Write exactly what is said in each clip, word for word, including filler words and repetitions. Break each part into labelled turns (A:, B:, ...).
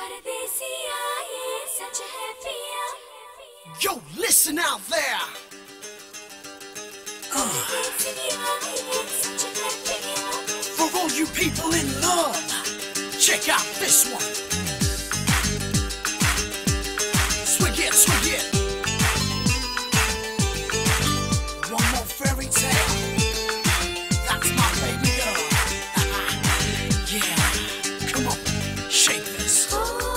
A: Yo, listen out there. Uh. For all you people in love, check out this one. Swig it, swig it. One more fairy tale. That's my baby girl. Yeah, come on, shake this.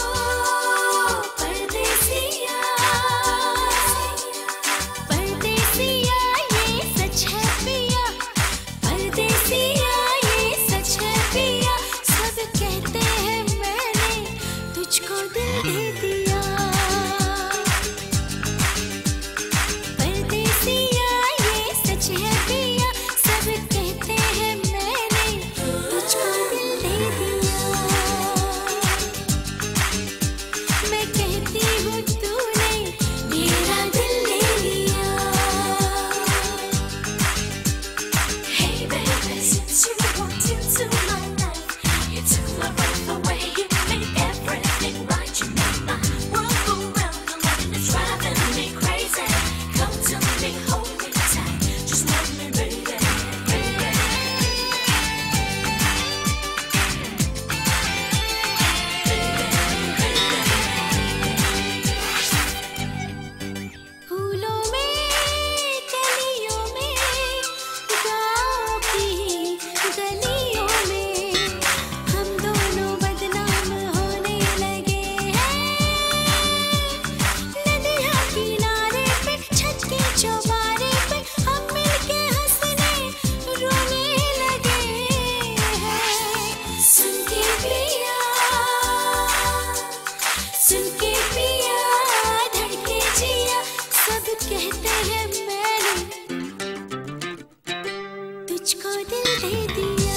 B: तुझको दिल दे दिया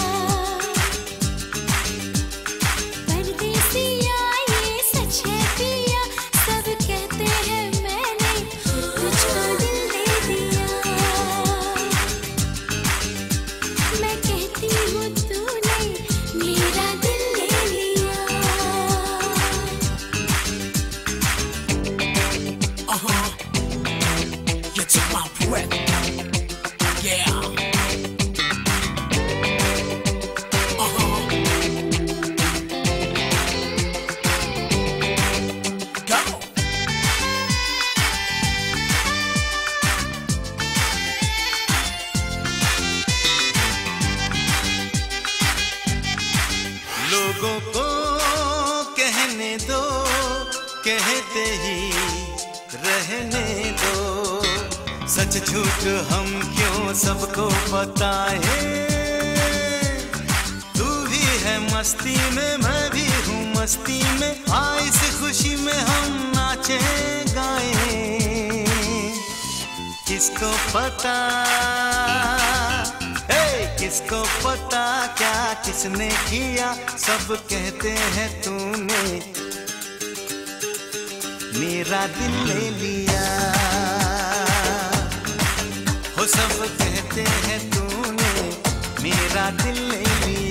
B: परदेसिया ये सच है पिया सब कहते हैं मैंने तुझको दिल दे दिया मैं कहती हूँ तूने मेरा दिल ले लिया
A: Uh-huh. You took my breath. Yeah.
C: लोगों को कहने दो कहते ही रहने दो सच झूठ हम क्यों सबको बताए तू भी है मस्ती में मैं भी हूँ मस्ती में आई इस खुशी में हम नाचे गाए किसको पता किसको पता क्या किसने किया सब कहते हैं तूने मेरा दिल ले लिया हो सब कहते हैं तूने मेरा दिल ले लिया